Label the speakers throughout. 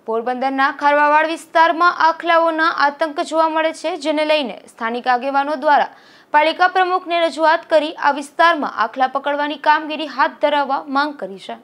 Speaker 1: પોરબંદરના ખારવાવાડ વિસ્તારમાં આખલાઓના આતંક જોવા મળે છે, જેને લઈને સ્થાનિક આગેવાનો દ્વારા પાલિકા પ્રમુખને રજૂઆત કરી આ વિસ્તારમાં આખલા પકડવાની કામગીરી હાથ ધરવા માંગ કરી છે।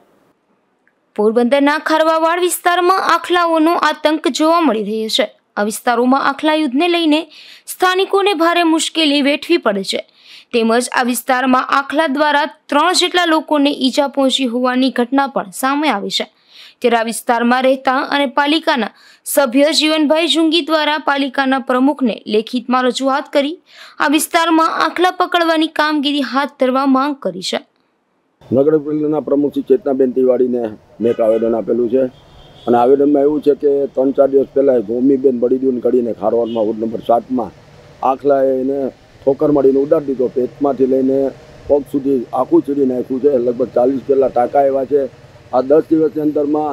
Speaker 1: પોરબંદરના ખારવાવાડ વિસ્તારમાં આખલાઓનો આતંક જોવા મળી રહ્યો છે। આ વિસ્તારોમાં આખલા યુદ્ધને લઈને સ્થાનિકોને ભારે મુશ્કેલી વેઠવી પડે છે, તેમજ આ વિસ્તારમાં આખલા દ્વારા 3 જેટલા લોકોને ઈજા પહોંચી હોવાની ઘટના પણ સામે આવી છે। ત્યારે આ વિસ્તારમાં રહેતા અને પાલિકાના સભ્ય જીવનભાઈ જુંગી દ્વારા પાલિકાના પ્રમુખને લેખિતમાં રજૂઆત કરી આ વિસ્તારમાં આખલા પકડવાની કામગીરી હાથ ધરવા માંગ કરી છે।
Speaker 2: નગરપાલિકાના પ્રમુખ શ્રી ચેતનાબેન તિવાડીને મેં એક આવેદન આપેલું છે અને આવેદનમાં એવું છે કે 3-4 દિવસ પહેલાં ભૂમિબેન બળીદુન કરીને ખારવાડમાં વોર્ડ નંબર 7માં આખલાએ એને ઠોકર મારીને ઉડાડી દીધો। પેટમાંથી લઈને પગ સુધી આખું ચીડી નાખ્યું છે। લગભગ 40 જેટલા ટાંકા એવા છે। આ 10 દિવસની અંદરમાં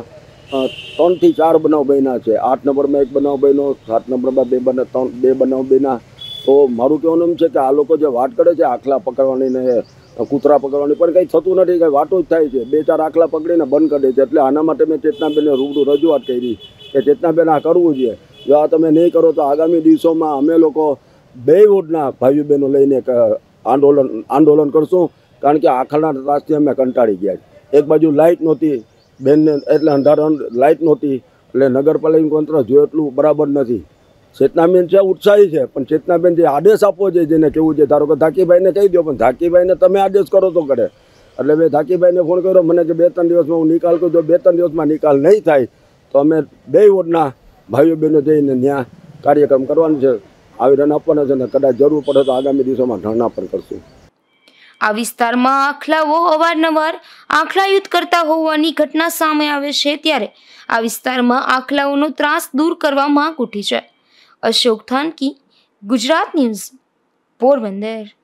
Speaker 2: 3 થી 4 બનાવ બન્યા છે। 8 નંબરમાં 1 બનાવ બન્યો, 7 નંબરમાં 2 બનાવ બન્યા। તો મારું કહેવાનું એમ છે કે આ લોકો જે વાત કરે છે આખલા પકડવાની ને કૂતરા પકડવાની, પણ કંઈ થતું નથી, કંઈ વાતો જ થાય છે। 2-4 આખલા પકડીને બંધ કરી દે છે। એટલે આના માટે મેં ચેતનાબેનને રૂબરૂ રજૂઆત કરી કે ચેતનાબેન આ કરવું જોઈએ। જો આ તમે નહીં કરો તો આગામી દિવસોમાં અમે લોકો 2 વોર્ડના ભાઈઓ બહેનો લઈને આંદોલન કરશું, કારણ કે આખલાના ત્રાસથી અમે કંટાળી ગયા છીએ। એક બાજુ લાઇટ નહોતી બેનને, એટલે અંધારા લાઇટ નહોતી, એટલે નગરપાલિકા તંત્ર જો એટલું બરાબર નથી। ચેતનાબેન છે ઉત્સાહી છે, પણ ચેતનાબેન જે આદેશ આપવો જોઈએ, જેને કહેવું છે, ધારો કે ધાકીભાઈને કહી દો, પણ ધાકીભાઈને તમે આદેશ કરો તો કરે। એટલે મેં ધાકીભાઈને ફોન કર્યો, મને કે 2-3 દિવસમાં હું નિકાલ કરું। જો 2-3 દિવસમાં નિકાલ નહીં થાય તો અમે 2 વોર્ડના ભાઈઓ બહેનો જઈને ત્યાં કાર્યક્રમ કરવાનો છે, આવેદન આપવાના છે, અને કદાચ જરૂર પડે તો આગામી દિવસોમાં ધરણા પણ કરશું।
Speaker 1: આ વિસ્તારમાં આખલાઓ અવારનવાર આખલા યુદ્ધ કરતા હોવાની ઘટના સામે આવે છે, ત્યારે આ વિસ્તારમાં આખલાઓનો ત્રાસ દૂર કરવા માંગ ઉઠી છે। અશોક થાનકી, ગુજરાત ન્યૂઝ, પોરબંદર।